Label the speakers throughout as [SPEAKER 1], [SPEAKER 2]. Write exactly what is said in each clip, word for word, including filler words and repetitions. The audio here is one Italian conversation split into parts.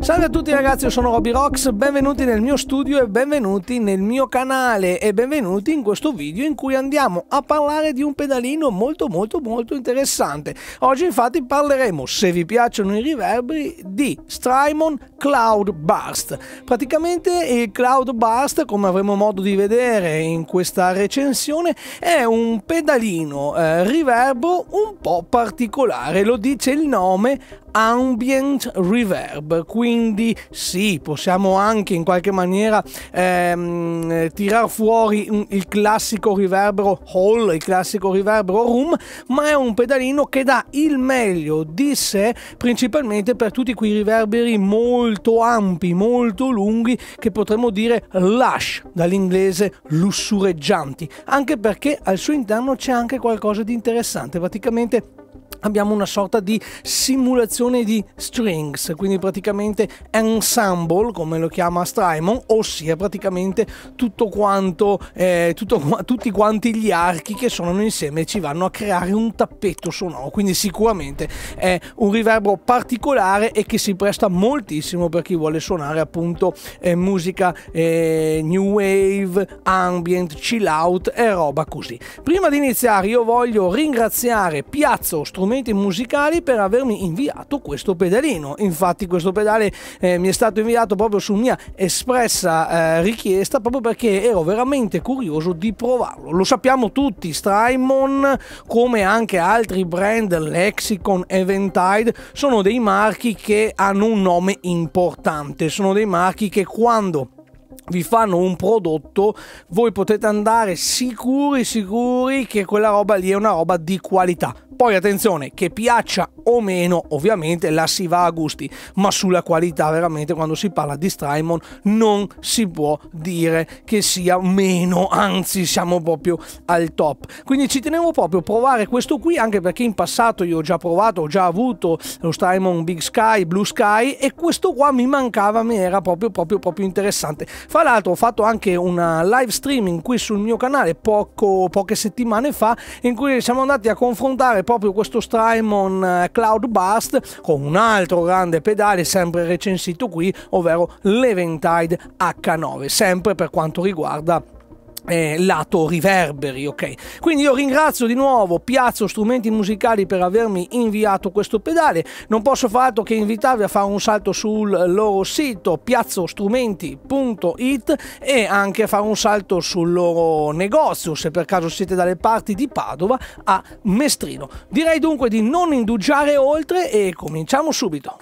[SPEAKER 1] Salve a tutti ragazzi, io sono Roby Rocks, benvenuti nel mio studio e benvenuti nel mio canale e benvenuti in questo video in cui andiamo a parlare di un pedalino molto molto molto interessante. Oggi infatti parleremo, se vi piacciono i riverberi, di Strymon Cloud Burst. Praticamente il Cloud Burst, come avremo modo di vedere in questa recensione, è un pedalino eh, riverbero un po' particolare, lo dice il nome, ambient reverb, quindi sì, possiamo anche in qualche maniera ehm, tirar fuori il classico riverbero hall, il classico riverbero room, ma è un pedalino che dà il meglio di sé principalmente per tutti quei riverberi molto ampi, molto lunghi, che potremmo dire lush, dall'inglese lussureggianti, anche perché al suo interno c'è anche qualcosa di interessante. Praticamente abbiamo una sorta di simulazione di strings, quindi praticamente ensemble, come lo chiama Strymon, ossia praticamente tutto quanto, eh, tutto, tutti quanti gli archi che suonano insieme ci vanno a creare un tappeto sonoro, quindi sicuramente è un riverbero particolare e che si presta moltissimo per chi vuole suonare appunto eh, musica eh, new wave, ambient, chill out e roba così. Prima di iniziare io voglio ringraziare Piazzo Strumenti Musicali per avermi inviato questo pedalino. Infatti questo pedale eh, mi è stato inviato proprio su mia espressa eh, richiesta, proprio perché ero veramente curioso di provarlo. Lo sappiamo tutti, Strymon, come anche altri brand, Lexicon, Eventide, sono dei marchi che hanno un nome importante, sono dei marchi che quando vi fanno un prodotto voi potete andare sicuri sicuri che quella roba lì è una roba di qualità. Poi attenzione, che piaccia o meno, ovviamente la si va a gusti, ma sulla qualità veramente quando si parla di Strymon non si può dire che sia meno, anzi siamo proprio al top. Quindi ci tenevo proprio a provare questo qui, anche perché in passato io ho già provato, ho già avuto lo Strymon Big Sky, Blue Sky, e questo qua mi mancava, mi era proprio proprio proprio interessante. Fra l'altro ho fatto anche una live streaming qui sul mio canale poco, poche settimane fa, in cui siamo andati a confrontare proprio questo Strymon Cloud Burst con un altro grande pedale sempre recensito qui, ovvero l'Eventide H nove, sempre per quanto riguarda Eh, lato riverberi, ok? Quindi io ringrazio di nuovo Piazzo Strumenti Musicali per avermi inviato questo pedale. Non posso fare altro che invitarvi a fare un salto sul loro sito piazzostrumenti punto it e anche a fare un salto sul loro negozio se per caso siete dalle parti di Padova, a Mestrino. Direi dunque di non indugiare oltre e cominciamo subito.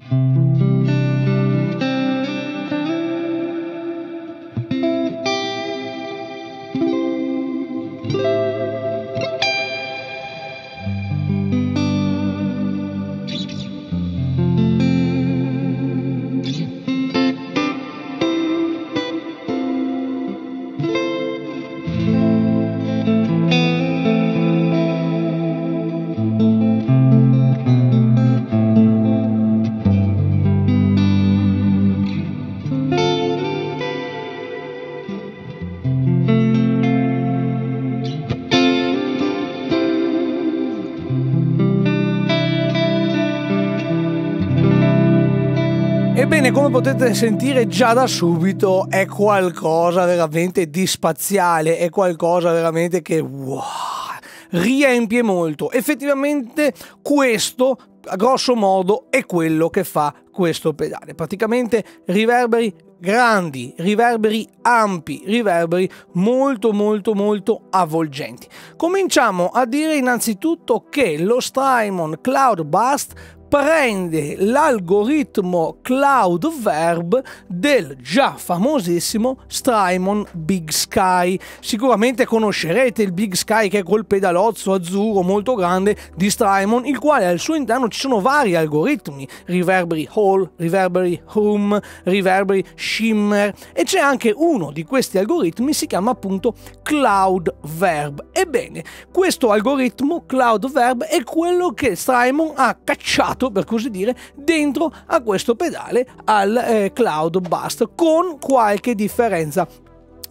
[SPEAKER 1] Ebbene, come potete sentire già da subito, è qualcosa veramente di spaziale, è qualcosa veramente che wow, riempie molto. Effettivamente questo, a grosso modo, è quello che fa questo pedale. Praticamente riverberi grandi, riverberi ampi, riverberi molto molto molto avvolgenti. Cominciamo a dire innanzitutto che lo Strymon Cloud Burst prende l'algoritmo Cloudverb del già famosissimo Strymon Big Sky. Sicuramente conoscerete il Big Sky, che è quel pedalozzo azzurro molto grande di Strymon, il quale al suo interno ci sono vari algoritmi: riverberi hall, riverberi hum, riverberi shimmer, e c'è anche uno di questi algoritmi, si chiama appunto Cloudverb. Ebbene, questo algoritmo Cloudverb è quello che Strymon ha cacciato, per così dire, dentro a questo pedale, al eh, Cloud Burst, con qualche differenza.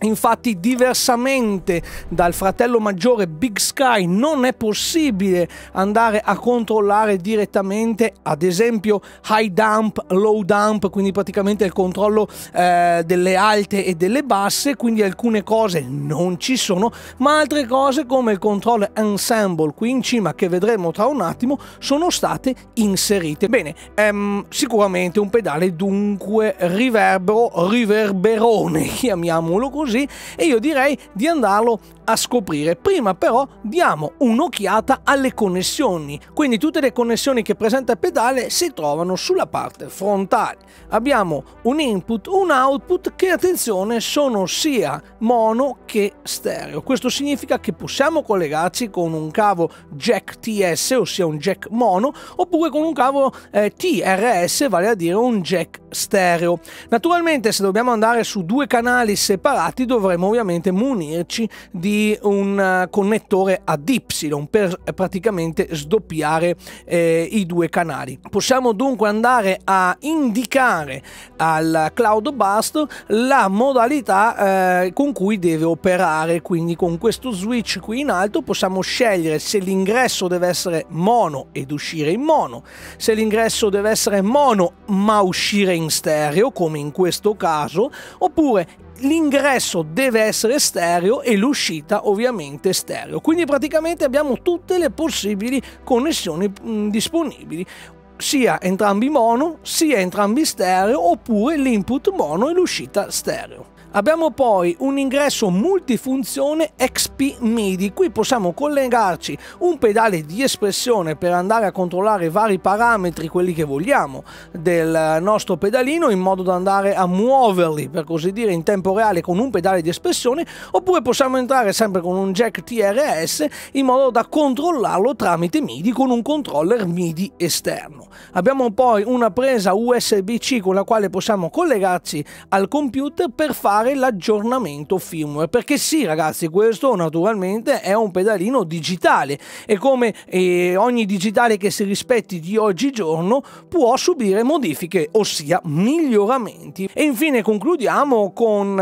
[SPEAKER 1] Infatti, diversamente dal fratello maggiore Big Sky, non è possibile andare a controllare direttamente, ad esempio, high dump, low dump, quindi praticamente il controllo eh, delle alte e delle basse, quindi alcune cose non ci sono, ma altre cose come il controllo ensemble qui in cima, che vedremo tra un attimo, sono state inserite. Bene, ehm, sicuramente un pedale dunque riverbero, riverberone, chiamiamolo così, e io direi di andarlo a scoprire. Prima però diamo un'occhiata alle connessioni, quindi tutte le connessioni che presenta il pedale si trovano sulla parte frontale. Abbiamo un input, un output che, attenzione, sono sia mono che stereo. Questo significa che possiamo collegarci con un cavo jack T S, ossia un jack mono, oppure con un cavo eh, T R S, vale a dire un jack stereo. Naturalmente, se dobbiamo andare su due canali separati, dovremo ovviamente munirci di un uh, connettore ad Y per praticamente sdoppiare eh, i due canali. Possiamo dunque andare a indicare al Cloud Bus la modalità eh, con cui deve operare, quindi con questo switch qui in alto possiamo scegliere se l'ingresso deve essere mono ed uscire in mono, se l'ingresso deve essere mono ma uscire in stereo, come in questo caso, oppure l'ingresso deve essere stereo e l'uscita ovviamente stereo. Quindi praticamente abbiamo tutte le possibili connessioni mh, disponibili, sia entrambi mono, sia entrambi stereo, oppure l'input mono e l'uscita stereo. Abbiamo poi un ingresso multifunzione X P MIDI. Qui possiamo collegarci un pedale di espressione per andare a controllare vari parametri, quelli che vogliamo, del nostro pedalino, in modo da andare a muoverli, per così dire, in tempo reale con un pedale di espressione, oppure possiamo entrare sempre con un jack T R S in modo da controllarlo tramite MIDI con un controller MIDI esterno. Abbiamo poi una presa U S B C con la quale possiamo collegarci al computer per fare l'aggiornamento firmware, perché sì ragazzi, questo naturalmente è un pedalino digitale e come eh, ogni digitale che si rispetti di oggigiorno può subire modifiche, ossia miglioramenti. E infine concludiamo con uh,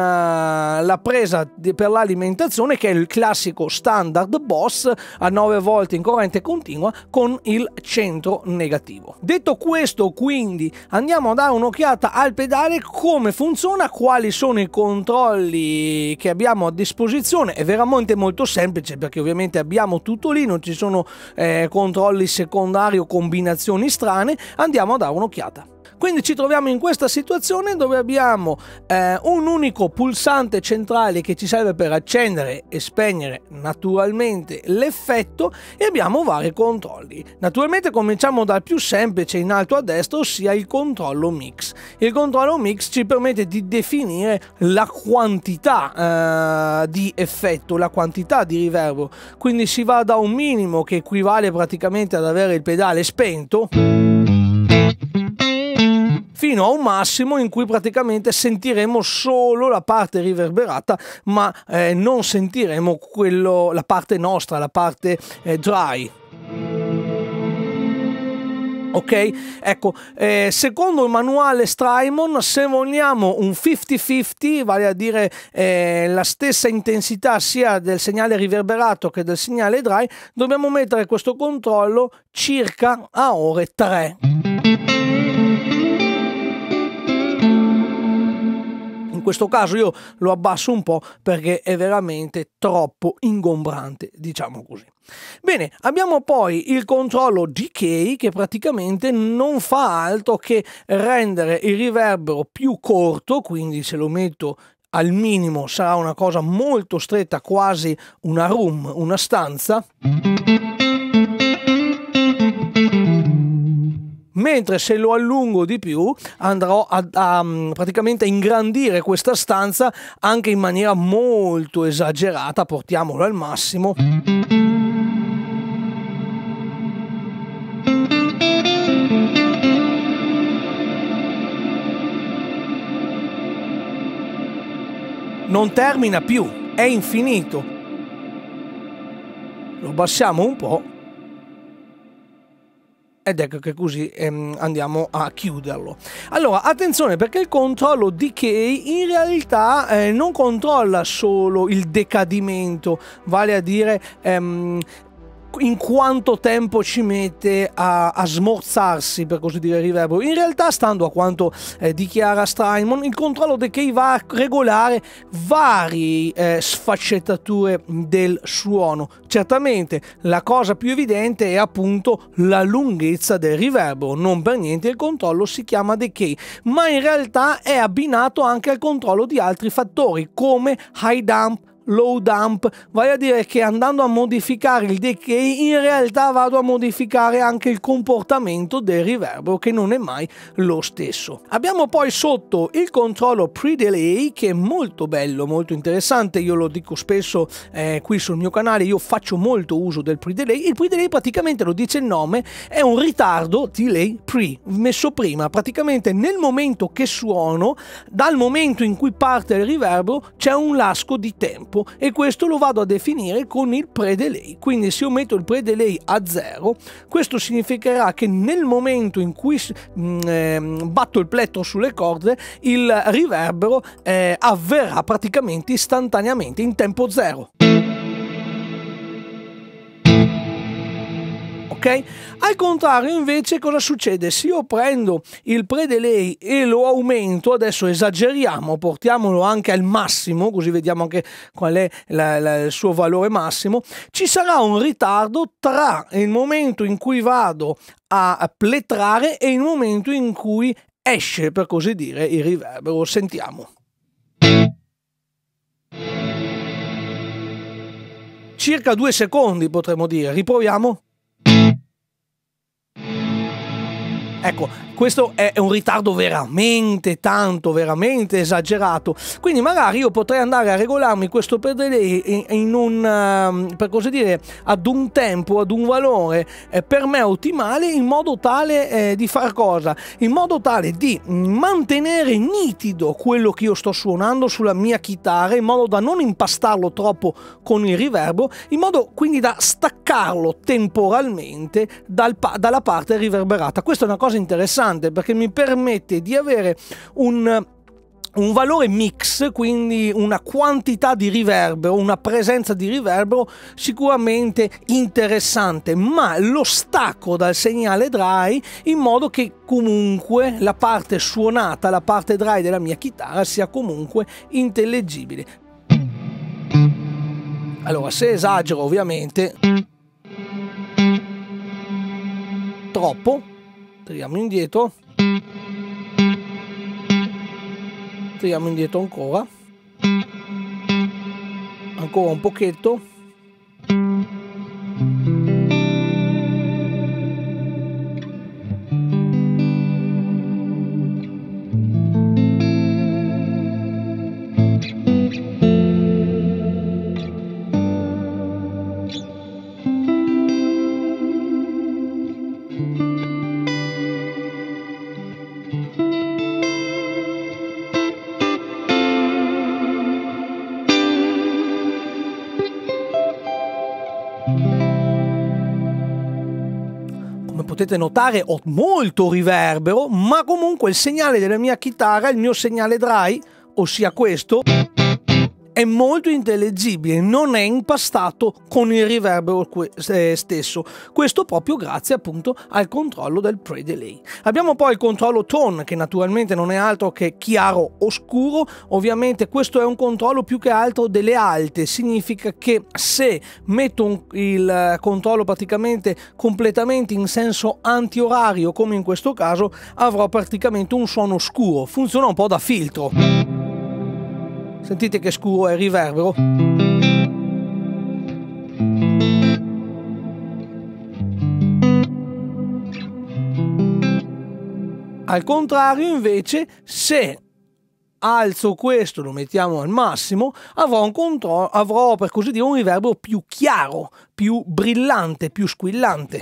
[SPEAKER 1] la presa per l'alimentazione, che è il classico standard Boss a nove volt in corrente continua con il centro negativo. Detto questo, quindi, andiamo a dare un'occhiata al pedale, come funziona, quali sono i controlli che abbiamo a disposizione. È veramente molto semplice, perché ovviamente abbiamo tutto lì, non ci sono eh, controlli secondari o combinazioni strane. Andiamo a dare un'occhiata. Quindi ci troviamo in questa situazione dove abbiamo eh, un unico pulsante centrale che ci serve per accendere e spegnere naturalmente l'effetto, e abbiamo vari controlli. Naturalmente cominciamo dal più semplice in alto a destra, ossia il controllo mix. Il controllo mix ci permette di definire la quantità eh, di effetto, la quantità di riverbero. Quindi si va da un minimo, che equivale praticamente ad avere il pedale spento, fino a un massimo in cui praticamente sentiremo solo la parte riverberata, ma eh, non sentiremo quello, la parte nostra, la parte eh, dry. Ok, ecco, eh, secondo il manuale Strymon, se vogliamo un cinquanta cinquanta, vale a dire eh, la stessa intensità sia del segnale riverberato che del segnale dry, dobbiamo mettere questo controllo circa a ore tre. In questo caso io lo abbasso un po' perché è veramente troppo ingombrante, diciamo così. Bene, abbiamo poi il controllo decay, che praticamente non fa altro che rendere il riverbero più corto, quindi se lo metto al minimo sarà una cosa molto stretta, quasi una room, una stanza. Mentre se lo allungo di più andrò a, a praticamente a ingrandire questa stanza anche in maniera molto esagerata. Portiamolo al massimo. Non termina più, è infinito. Lo abbassiamo un po'. ed ecco che così ehm, andiamo a chiuderlo. Allora attenzione, perché il controllo decay in realtà eh, non controlla solo il decadimento, vale a dire ehm, in quanto tempo ci mette a, a smorzarsi, per così dire, il riverbero. In realtà, stando a quanto eh, dichiara Steinman, il controllo decay va a regolare varie eh, sfaccettature del suono. Certamente la cosa più evidente è appunto la lunghezza del riverbero, non per niente il controllo si chiama decay, ma in realtà è abbinato anche al controllo di altri fattori come high dump, low dump, vale a dire che andando a modificare il decay in realtà vado a modificare anche il comportamento del riverbero, che non è mai lo stesso. Abbiamo poi sotto il controllo pre-delay, che è molto bello, molto interessante. Io lo dico spesso eh, qui sul mio canale, io faccio molto uso del pre-delay. Il pre-delay, praticamente, lo dice il nome, è un ritardo delay pre, messo prima. Praticamente nel momento che suono, dal momento in cui parte il riverbero c'è un lasco di tempo, e questo lo vado a definire con il pre-delay. Quindi se io metto il pre-delay a zero, questo significherà che nel momento in cui mh, eh, batto il plettro sulle corde, il riverbero eh, avverrà praticamente istantaneamente in tempo zero. Ok? Al contrario, invece, cosa succede? Se io prendo il pre-delay e lo aumento, adesso esageriamo, portiamolo anche al massimo, così vediamo anche qual è la, la, il suo valore massimo, ci sarà un ritardo tra il momento in cui vado a pletrare e il momento in cui esce, per così dire, il riverbero. Sentiamo. Circa due secondi, potremmo dire. Riproviamo. Ecco, questo è un ritardo veramente tanto, veramente esagerato. Quindi magari io potrei andare a regolarmi questo pre-delay in un, per così dire, ad un tempo, ad un valore eh, per me ottimale, in modo tale eh, di far cosa? In modo tale di mantenere nitido quello che io sto suonando sulla mia chitarra, in modo da non impastarlo troppo con il riverbero, in modo quindi da staccarlo temporalmente dal, dalla parte riverberata. Questa è una cosa interessante, perché mi permette di avere un un valore mix, quindi una quantità di riverbero, una presenza di riverbero sicuramente interessante, ma lo stacco dal segnale dry in modo che comunque la parte suonata, la parte dry della mia chitarra sia comunque intellegibile. Allora, se esagero ovviamente troppo, tiriamo indietro, tiriamo indietro ancora, ancora un pochetto, potete notare ho molto riverbero, ma comunque il segnale della mia chitarra, il mio segnale dry, ossia questo, è molto intellegibile, non è impastato con il riverbero stesso. Questo proprio grazie appunto al controllo del pre-delay. Abbiamo poi il controllo tone, che naturalmente non è altro che chiaro o scuro. Ovviamente questo è un controllo più che altro delle alte, significa che se metto un, il controllo praticamente completamente in senso antiorario, come in questo caso, avrò praticamente un suono scuro, funziona un po' da filtro. Sentite che scuro è il riverbero? Al contrario, invece, se alzo questo, lo mettiamo al massimo, avrò un controllo, avrò per così dire un riverbero più chiaro, più brillante, più squillante.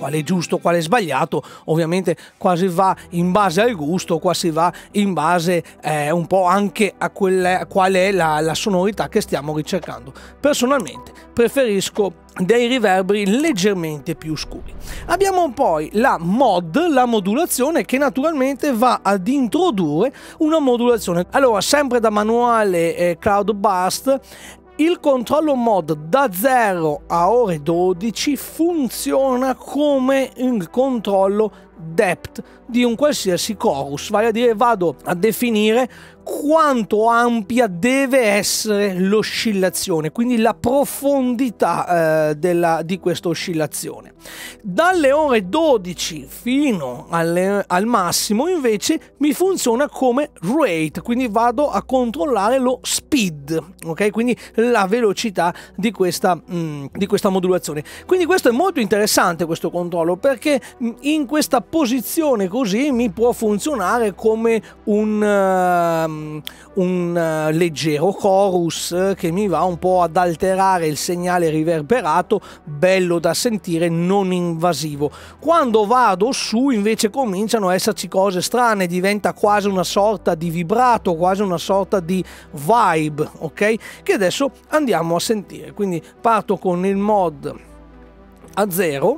[SPEAKER 1] quale è giusto, quale è sbagliato. Ovviamente qua si va in base al gusto, qua si va in base eh, un po' anche a quelle, qual è la, la sonorità che stiamo ricercando. Personalmente preferisco dei riverberi leggermente più scuri. Abbiamo poi la mod, la modulazione, che naturalmente va ad introdurre una modulazione. Allora, sempre da manuale eh, Cloud Burst, il controllo mod da zero a ore dodici funziona come il controllo depth di un qualsiasi chorus, vale a dire vado a definire quanto ampia deve essere l'oscillazione, quindi la profondità eh, della, di questa oscillazione. Dalle ore dodici fino alle, al massimo invece mi funziona come rate, quindi vado a controllare lo speed, ok? Quindi la velocità di questa, mh, di questa modulazione. Quindi questo è molto interessante, questo controllo, perché in questa posizione così mi può funzionare come un uh, un uh, leggero chorus che mi va un po' ad alterare il segnale riverberato, bello da sentire, non invasivo. Quando vado su invece cominciano a esserci cose strane, diventa quasi una sorta di vibrato, quasi una sorta di vibe, ok? Che adesso andiamo a sentire. Quindi parto con il mod a zero.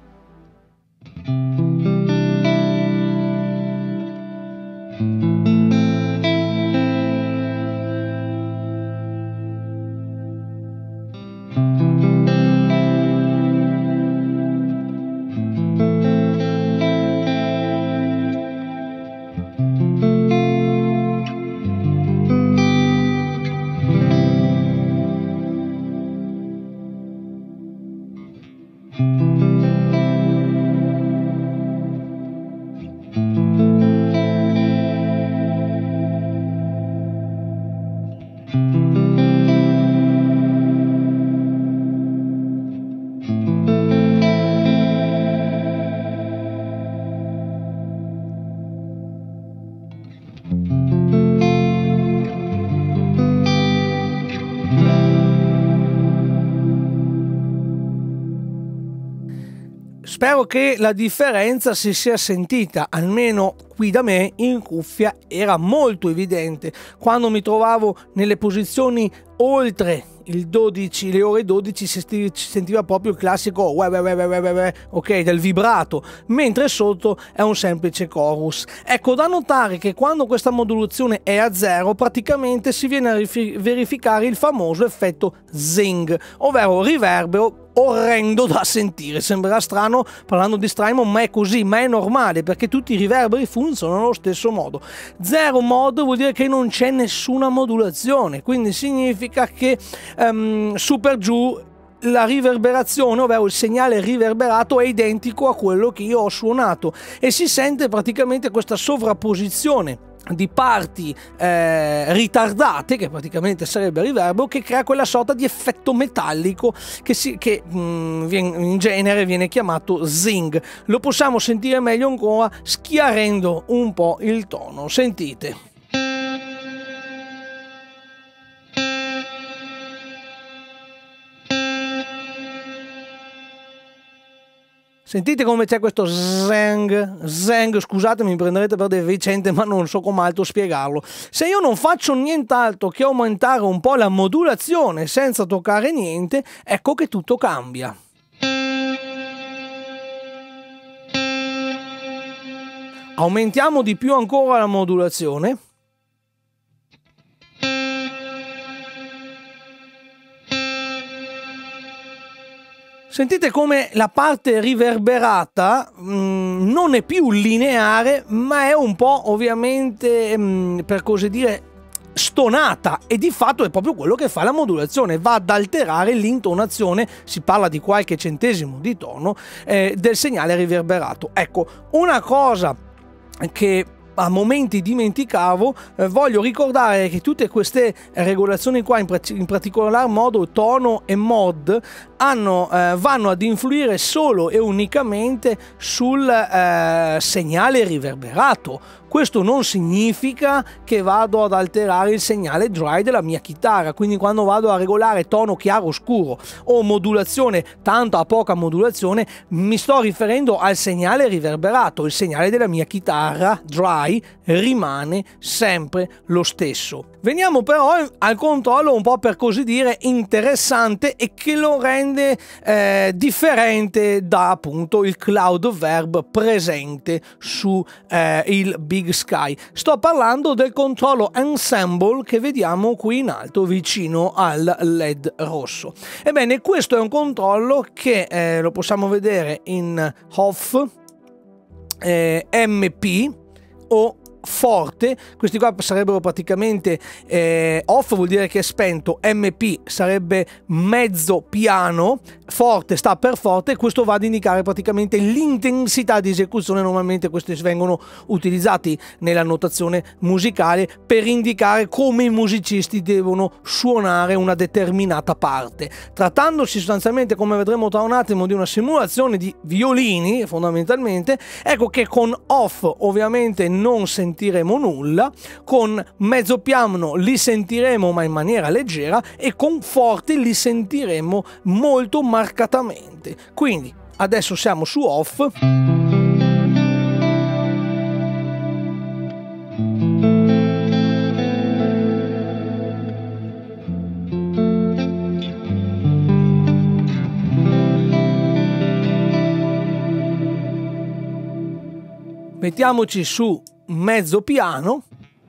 [SPEAKER 1] Spero che la differenza si sia sentita, almeno qui da me in cuffia era molto evidente. Quando mi trovavo nelle posizioni oltre il dodici, le ore dodici, si sentiva proprio il classico ok del vibrato, mentre sotto è un semplice chorus. Ecco, da notare che quando questa modulazione è a zero praticamente si viene a verificare il famoso effetto zing, ovvero riverbero orrendo da sentire. Sembrerà strano parlando di Strymon, ma è così, ma è normale perché tutti i riverberi funzionano allo stesso modo. Zero mod vuol dire che non c'è nessuna modulazione, quindi significa che um, su per giù la riverberazione, ovvero il segnale riverberato, è identico a quello che io ho suonato e si sente praticamente questa sovrapposizione di parti eh, ritardate, che praticamente sarebbe riverbero, che crea quella sorta di effetto metallico che, si, che mh, viene, in genere viene chiamato zing. Lo possiamo sentire meglio ancora schiarendo un po' il tono. Sentite. Sentite come c'è questo zeng, zeng, scusatemi, mi prenderete per deficiente, ma non so come altro spiegarlo. Se io non faccio nient'altro che aumentare un po' la modulazione senza toccare niente, ecco che tutto cambia. Aumentiamo di più ancora la modulazione. Sentite come la parte riverberata mh, non è più lineare, ma è un po' ovviamente, mh, per così dire, stonata, e di fatto è proprio quello che fa la modulazione, va ad alterare l'intonazione, si parla di qualche centesimo di tono, eh, del segnale riverberato. Ecco, una cosa che a momenti dimenticavo, eh, voglio ricordare che tutte queste regolazioni qua, in, in particolar modo tono e mod, hanno, eh, vanno ad influire solo e unicamente sul eh, segnale riverberato. Questo non significa che vado ad alterare il segnale dry della mia chitarra, quindi quando vado a regolare tono chiaro scuro o modulazione tanta a poca modulazione, mi sto riferendo al segnale riverberato. Il segnale della mia chitarra dry rimane sempre lo stesso. Veniamo però al controllo un po', per così dire, interessante e che lo rende eh, differente da appunto il Cloudverb presente su eh, il Big Sky. Sto parlando del controllo ensemble che vediamo qui in alto vicino al led rosso. Ebbene, questo è un controllo che eh, lo possiamo vedere in off, eh, M P o forte. Questi qua sarebbero praticamente eh, off, vuol dire che è spento, M P sarebbe mezzo piano, forte sta per forte. Questo va ad indicare praticamente l'intensità di esecuzione. Normalmente questi vengono utilizzati nella notazione musicale per indicare come i musicisti devono suonare una determinata parte. Trattandosi sostanzialmente, come vedremo tra un attimo, di una simulazione di violini fondamentalmente, ecco che con off ovviamente non sentiremo nulla, con mezzo piano li sentiremo ma in maniera leggera, e con forte li sentiremo molto marcatamente. Quindi adesso siamo su off. Mettiamoci su mezzo piano.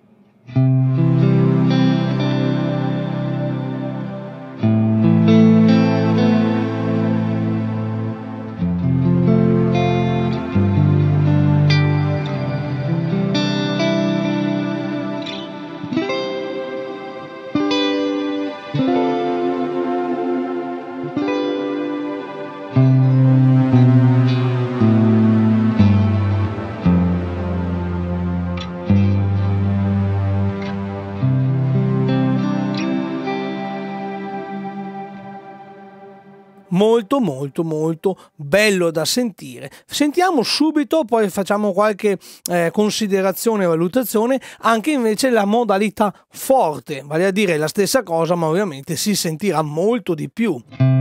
[SPEAKER 1] Molto molto molto bello da sentire. Sentiamo subito, poi facciamo qualche eh, considerazione e valutazione anche invece la modalità forte, vale a dire la stessa cosa ma ovviamente si sentirà molto di più.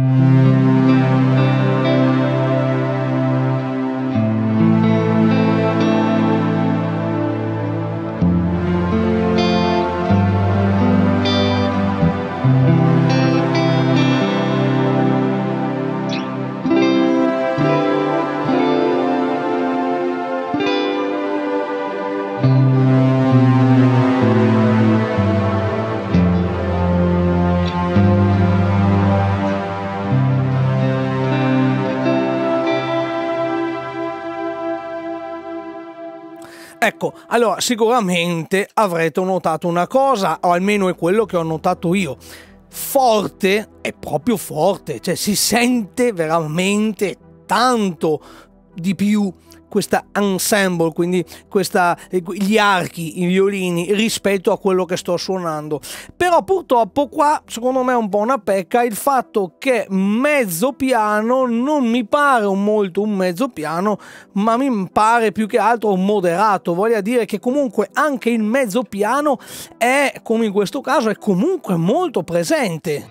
[SPEAKER 1] Ecco, allora sicuramente avrete notato una cosa, o almeno è quello che ho notato io. Forte è proprio forte, cioè si sente veramente tanto di più questa ensemble, quindi questa, gli archi, i violini rispetto a quello che sto suonando. Però purtroppo qua secondo me è un po' una pecca il fatto che mezzo piano non mi pare un molto un mezzo piano, ma mi pare più che altro un moderato. Voglio dire che comunque anche il mezzo piano è, come in questo caso, è comunque molto presente.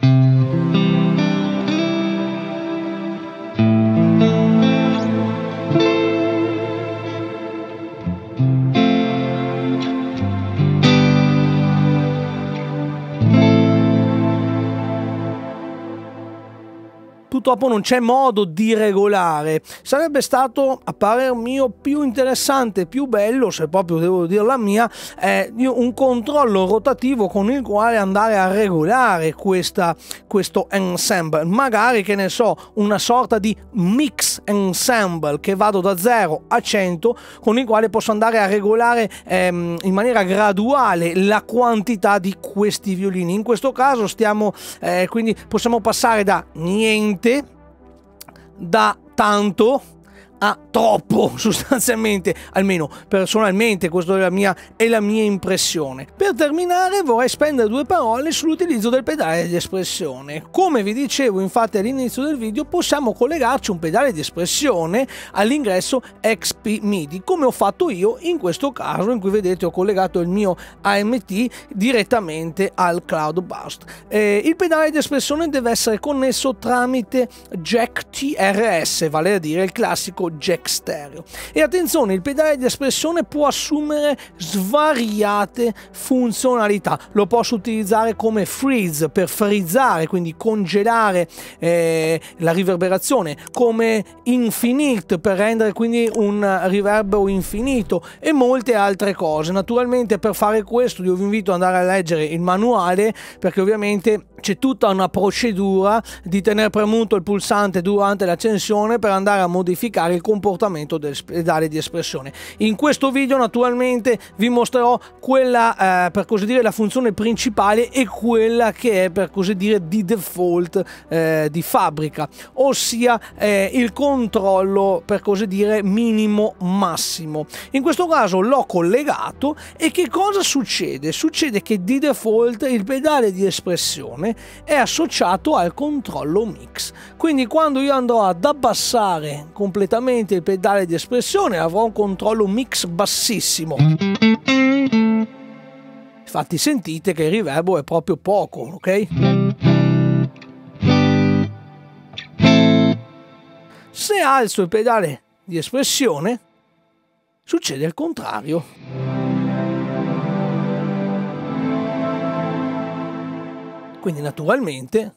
[SPEAKER 1] Purtroppo non c'è modo di regolare. Sarebbe stato, a parer mio, più interessante, più bello, se proprio devo dire la mia, eh, un controllo rotativo con il quale andare a regolare questa, questo ensemble. Magari, che ne so, una sorta di mix ensemble che vado da zero a cento, con il quale posso andare a regolare ehm, in maniera graduale la quantità di questi violini. In questo caso stiamo, eh, quindi possiamo passare da niente, da tanto a troppo sostanzialmente, almeno personalmente questa è la mia, è la mia impressione. Per terminare vorrei spendere due parole sull'utilizzo del pedale di espressione. Come vi dicevo infatti all'inizio del video, possiamo collegarci un pedale di espressione all'ingresso X P MIDI, come ho fatto io in questo caso, in cui vedete ho collegato il mio A M T direttamente al Cloud Burst. Eh, il pedale di espressione deve essere connesso tramite jack T R S, vale a dire il classico jack stereo. E attenzione, il pedale di espressione può assumere svariate funzionalità. Lo posso utilizzare come freeze per frizzare, quindi congelare eh, la riverberazione, come infinite per rendere quindi un riverbero infinito e molte altre cose. Naturalmente per fare questo io vi invito ad andare a leggere il manuale, perché ovviamente c'è tutta una procedura di tenere premuto il pulsante durante l'accensione per andare a modificare il comportamento del pedale di espressione. In questo video naturalmente vi mostrerò quella eh, per così dire la funzione principale e quella che è per così dire di default eh, di fabbrica, ossia eh, il controllo per così dire minimo massimo. In questo caso l'ho collegato e che cosa succede? Succede che di default il pedale di espressione è associato al controllo mix, quindi quando io andrò ad abbassare completamente il pedale di espressione avrò un controllo mix bassissimo. Infatti sentite che il riverbero è proprio poco, ok? Se alzo il pedale di espressione succede il contrario. Quindi naturalmente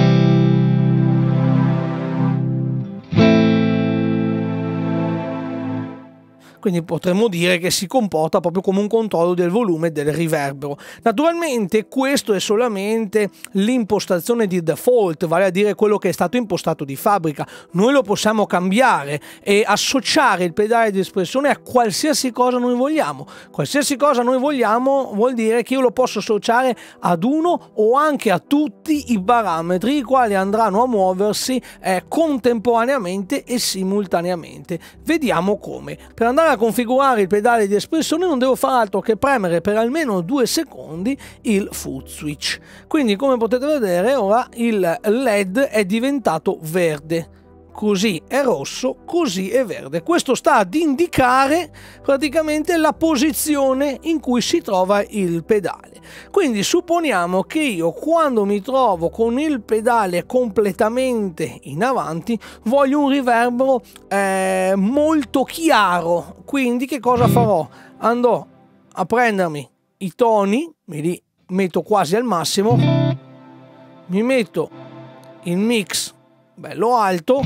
[SPEAKER 1] quindi potremmo dire che si comporta proprio come un controllo del volume del riverbero. Naturalmente questo è solamente l'impostazione di default, vale a dire quello che è stato impostato di fabbrica. Noi lo possiamo cambiare e associare il pedale di espressione a qualsiasi cosa noi vogliamo. Qualsiasi cosa noi vogliamo vuol dire che io lo posso associare ad uno o anche a tutti i parametri, i quali andranno a muoversi eh, contemporaneamente e simultaneamente. Vediamo come. Per andare a configurare il pedale di espressione non devo fare altro che premere per almeno due secondi il foot switch. Quindi come potete vedere ora il L E D è diventato verde, così è rosso, così è verde. Questo sta ad indicare praticamente la posizione in cui si trova il pedale. Quindi supponiamo che io quando mi trovo con il pedale completamente in avanti voglio un riverbero eh, molto chiaro, quindi che cosa farò? Andrò a prendermi i toni, me li metto quasi al massimo, mi metto il mix bello alto,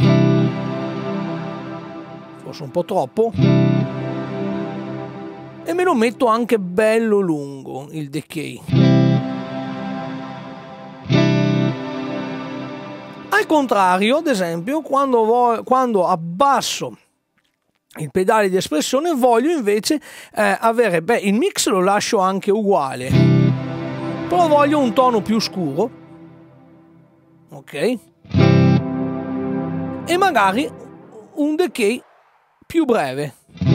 [SPEAKER 1] forse un po' troppo, e me lo metto anche bello lungo il decay. Al contrario, ad esempio, quando, vo quando abbasso il pedale di espressione voglio invece eh, avere, beh, il mix lo lascio anche uguale, però voglio un tono più scuro, ok? E magari un decay più breve.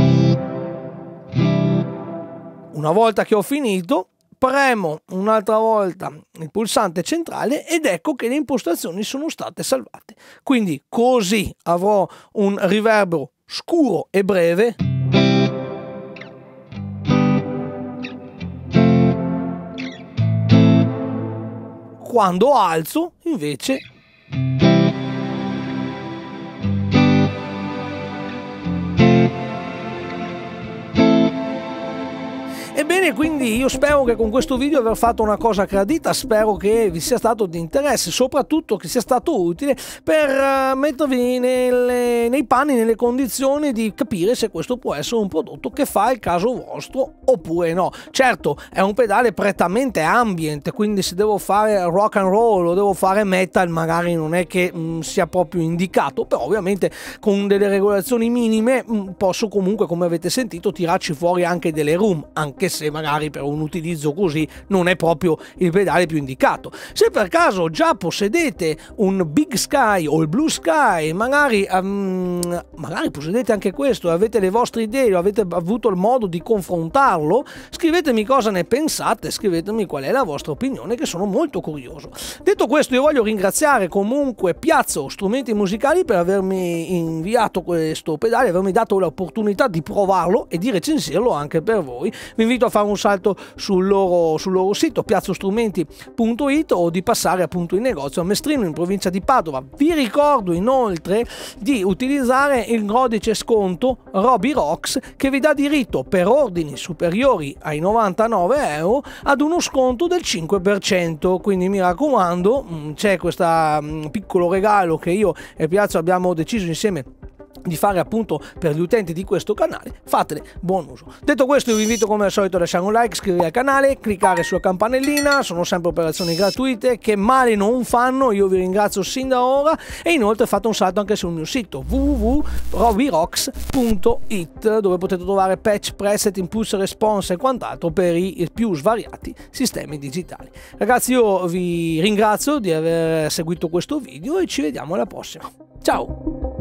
[SPEAKER 1] Una volta che ho finito, premo un'altra volta il pulsante centrale ed ecco che le impostazioni sono state salvate. Quindi così avrò un riverbero scuro e breve, quando alzo invece Ebbene, quindi io spero che con questo video aver fatto una cosa gradita, spero che vi sia stato di interesse, soprattutto che sia stato utile per uh, mettervi nelle, nei panni, nelle condizioni di capire se questo può essere un prodotto che fa il caso vostro oppure no. Certo, è un pedale prettamente ambient, quindi se devo fare rock and roll o devo fare metal magari non è che mh, sia proprio indicato, però ovviamente con delle regolazioni minime mh, posso comunque, come avete sentito, tirarci fuori anche delle room, anche se se magari per un utilizzo così non è proprio il pedale più indicato. Se per caso già possedete un Big Sky o il Blue Sky, magari, um, magari possedete anche questo, avete le vostre idee, avete avuto il modo di confrontarlo, scrivetemi cosa ne pensate, scrivetemi qual è la vostra opinione, che sono molto curioso. Detto questo, io voglio ringraziare comunque Piazzo Strumenti Musicali per avermi inviato questo pedale, avermi dato l'opportunità di provarlo e di recensirlo anche per voi. Vi invito a fare un salto sul loro, sul loro sito piazzostrumenti punto it o di passare appunto in negozio a Mestrino in provincia di Padova. Vi ricordo inoltre di utilizzare il codice sconto RobyRocks, che vi dà diritto per ordini superiori ai novantanove euro ad uno sconto del cinque per cento, quindi mi raccomando, c'è questo piccolo regalo che io e Piazzo abbiamo deciso insieme di fare appunto per gli utenti di questo canale. Fatene buon uso. Detto questo, io vi invito come al solito a lasciare un like, iscrivervi al canale, cliccare sulla campanellina, sono sempre operazioni gratuite che male non fanno, io vi ringrazio sin da ora, e inoltre fate un salto anche sul mio sito w w w punto robyrocks punto it, dove potete trovare patch, preset, impulse response e quant'altro per i più svariati sistemi digitali. Ragazzi, io vi ringrazio di aver seguito questo video e ci vediamo alla prossima. Ciao!